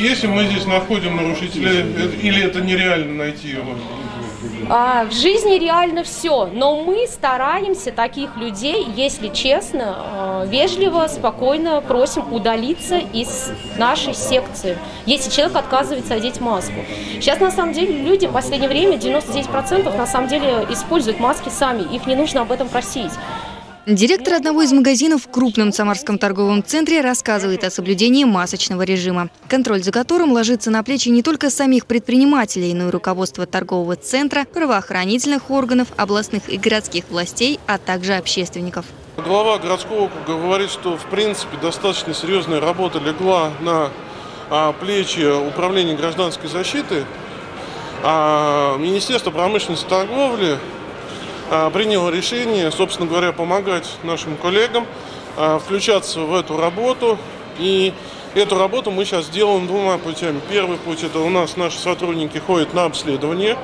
если мы здесь находим нарушителя, или это нереально найти его? В жизни реально все, но мы стараемся таких людей, если честно, вежливо, спокойно просим удалиться из нашей секции, если человек отказывается одеть маску. Сейчас на самом деле люди в последнее время, 99% на самом деле используют маски сами, их не нужно об этом просить. Директор одного из магазинов в крупном самарском торговом центре рассказывает о соблюдении масочного режима, контроль за которым ложится на плечи не только самих предпринимателей, но и руководства торгового центра, правоохранительных органов, областных и городских властей, а также общественников. Глава городского округа говорит, что в принципе достаточно серьезная работа легла на плечи управления гражданской защиты. Министерство промышленности и торговли приняло решение, собственно говоря, помогать нашим коллегам включаться в эту работу. И эту работу мы сейчас делаем двумя путями. Первый путь – это у нас наши сотрудники ходят на обследование.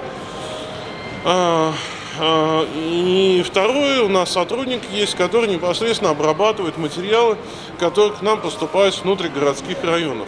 И второй, у нас сотрудник есть, который непосредственно обрабатывает материалы, которые к нам поступают с внутригородских районов.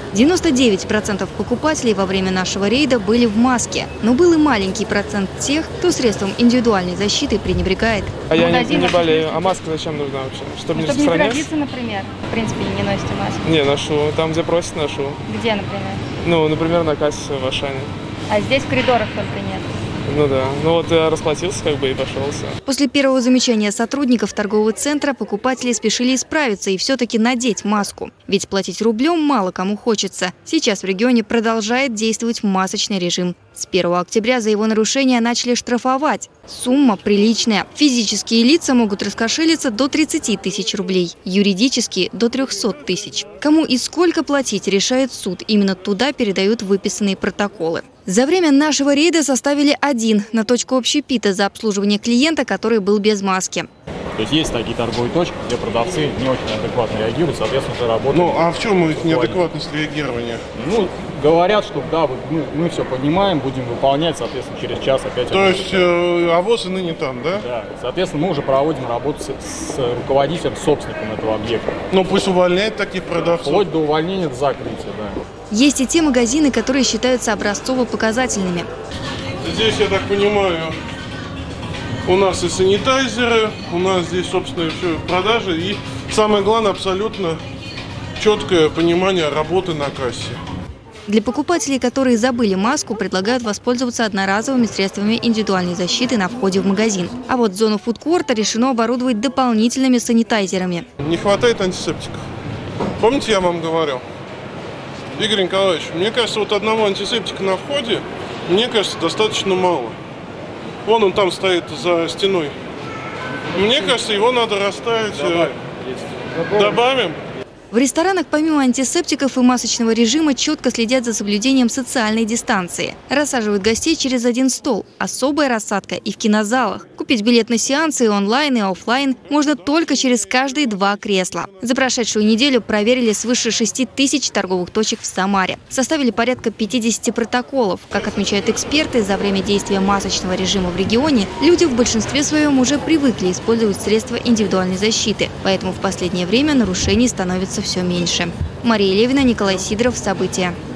99% покупателей во время нашего рейда были в маске. Но был и маленький процент тех, кто средством индивидуальной защиты пренебрегает. Я не болею. А маска зачем нужна вообще? Чтобы не заразиться, например? В принципе, не носите маску? Не, ношу. Там, где просят, ношу. Где, например? Ну, например, на кассе в Ашане. А здесь в коридорах только нет? Ну да. Ну вот я расплатился и пошел. После первого замечания сотрудников торгового центра покупатели спешили исправиться и все-таки надеть маску. Ведь платить рублем мало кому хочется. Сейчас в регионе продолжает действовать масочный режим. С 1 октября за его нарушение начали штрафовать. Сумма приличная. Физические лица могут раскошелиться до 30 тысяч рублей, юридические – до 300 тысяч. Кому и сколько платить, решает суд. Именно туда передают выписанные протоколы. За время нашего рейда составили 1 на точку общепита за обслуживание клиента, который был без маски. То есть есть такие торговые точки, где продавцы не очень адекватно реагируют, соответственно, уже работают. Ну, а в чем их неадекватность реагирования? Ну, говорят, что да, мы все понимаем, будем выполнять, соответственно, через час опять. То есть АВОЗ и ныне там, да? Да. Соответственно, мы уже проводим работу с руководителем, собственником этого объекта. Ну, пусть увольняет таких продавцов. Вплоть до увольнения, до закрытия, да. Есть и те магазины, которые считаются образцово-показательными. Здесь, я так понимаю, у нас и санитайзеры, у нас здесь, собственно, все продажи. И самое главное, абсолютно четкое понимание работы на кассе. Для покупателей, которые забыли маску, предлагают воспользоваться одноразовыми средствами индивидуальной защиты на входе в магазин. А вот зону фудкорта решено оборудовать дополнительными санитайзерами. Не хватает антисептиков. Помните, я вам говорил? Игорь Николаевич, мне кажется, вот одного антисептика на входе, мне кажется, достаточно мало. Вон он там стоит за стеной. Мне кажется, его надо расставить. Добавим. В ресторанах помимо антисептиков и масочного режима четко следят за соблюдением социальной дистанции. Рассаживают гостей через один стол. Особая рассадка и в кинозалах. Купить билет на сеансы онлайн и офлайн можно только через каждые 2 кресла. За прошедшую неделю проверили свыше 6 тысяч торговых точек в Самаре. Составили порядка 50 протоколов. Как отмечают эксперты, за время действия масочного режима в регионе люди в большинстве своем уже привыкли использовать средства индивидуальной защиты. Поэтому в последнее время нарушений становится все меньше. Мария Левина, Николай Сидоров. События.